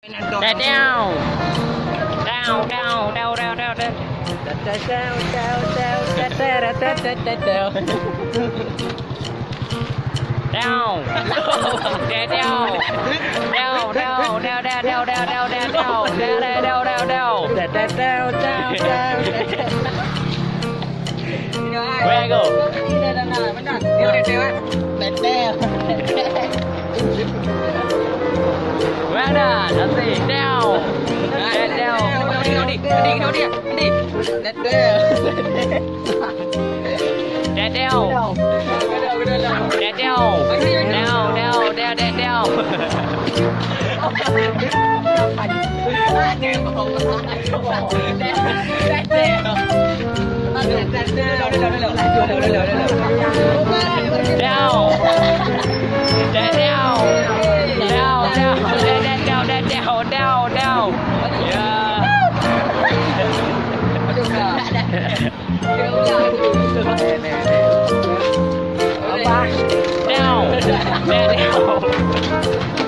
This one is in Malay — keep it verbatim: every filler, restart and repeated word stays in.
Tetew. Tetew, tetew, tetew, tetew, tetew. Tetew, tetew, tetew, tetew, tetew, tetew. Tetew. Tetew. Tetew, tetew, tetew, tetew, tetew, tetew, tetew. Tetew, tetew, tetew. Tetew, tetew, tetew. Where I go? Where dah? Nanti. Tetew. Tetew. Tetew. Tetew. Tetew, Tetew. Tetew.